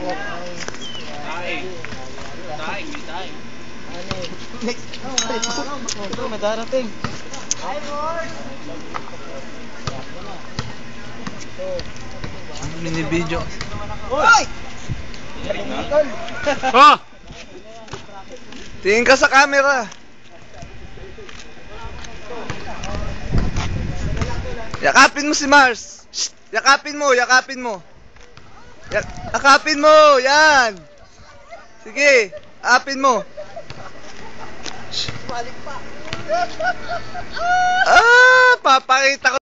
May darating. Mini video. Hoy! Oh! Tingin ka sa camera. Yakapin mo si Mars. Shh! Yakapin mo, yakapin mo. Yakapin mo, yan. Sige, yakapin mo. Balik pa. Papakita ko.